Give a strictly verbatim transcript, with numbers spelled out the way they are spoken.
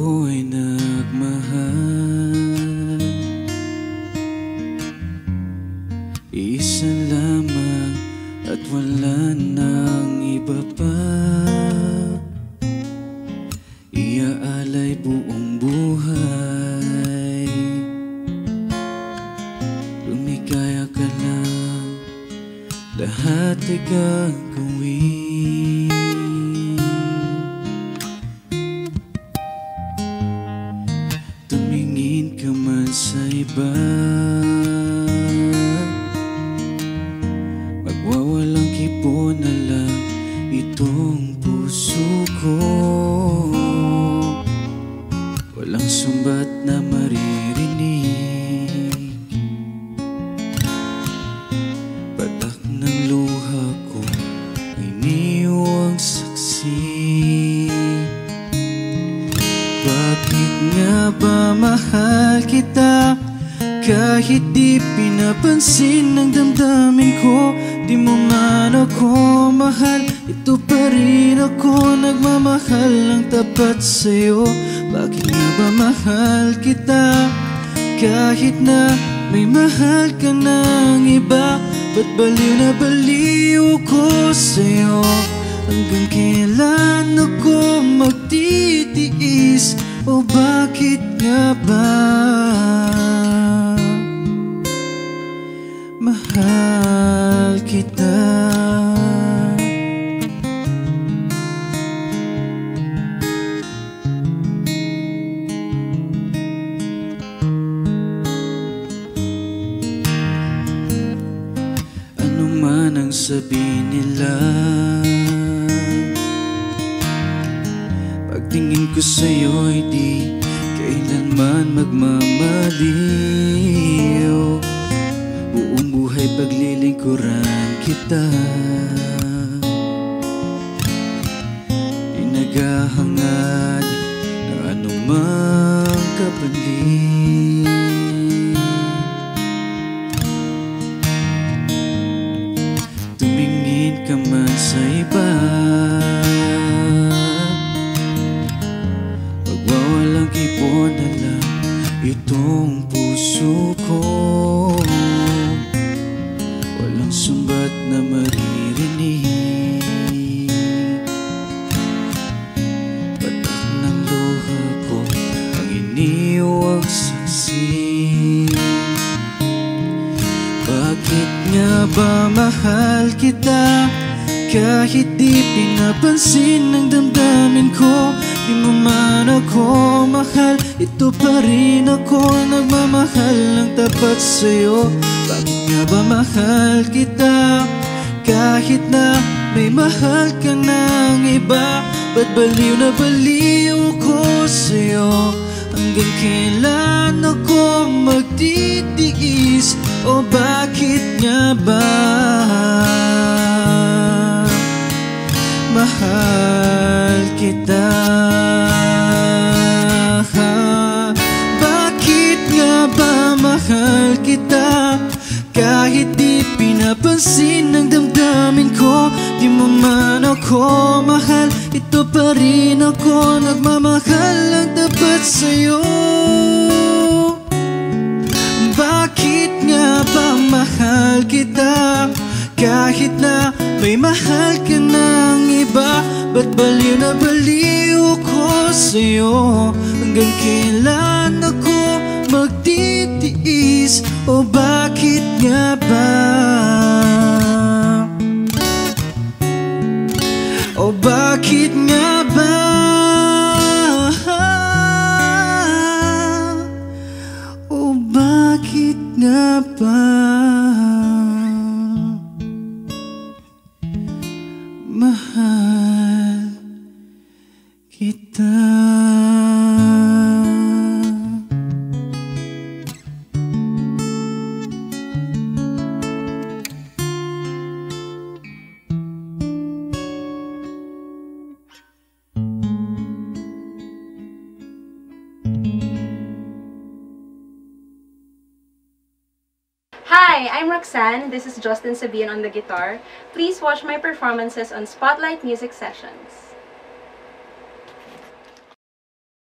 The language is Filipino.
ako'y nagmahal, isa lamang at wala nang iba pa. Iaalay buong buhay, lumikaya ka lang, lahat ay gagawin. Tumingin ka man sa iba, magwawalang kipo na lang itong puso ko. Walang sumbat na maririnig, patak ng luha ko ay niyong saksi. Bakit nga ba mahal kita, kahit di pinapansin ng damdamin ko? Di mo man ako mahal, ito pa rin ako nagmamahal ng tapat sa'yo. Bakit nga ba mahal kita, kahit na may mahal ka ng iba? Ba't baliw na baliw ko sa'yo? Hanggang kailan ako magtitiis? O bakit nga ba mahal kita? Ano man ang sabihin nila, pagtingin ko sa'yo'y di kailanman magmamaliw. Buong buhay paglilingkuran kita, di naghahangad ng anumang kapalit. Tumingin ka man sa iba, magwawalang kipo na lang itong puso ko. Walang sumbat na maririnig, patak ng luha ko ang iniwang saksi. Bakit nga ba mahal kita, kahit di pinapansin ng damdamin ko? Di mo man ako mahal, ito pa rin ako nagmamahal ng tapat sa'yo. Bakit nga ba mahal kita, kahit na may mahal ka ng iba? Ba't baliw na baliw ko sa'yo? Hanggang kailan ako magtitiis? O bakit nga ba mahal kita? Bakit nga ba mahal kita, kahit di pinapansin ng damdamin ko? Di mo man ako mahal, ito pa rin ako nagmamahal ng tapat sa'yo. Bakit nga ba mahal kita, kahit na may mahal ka ng iba? Ba't baliw na baliw ko sa'yo? Hanggang kailan ako magtitiis? O bakit nga ba? O bakit nga ba? O bakit nga ba mahal kita? Hi, I'm Roxanne. This is Justin Sabian on the guitar. Please watch my performances on Spotlight Music Sessions.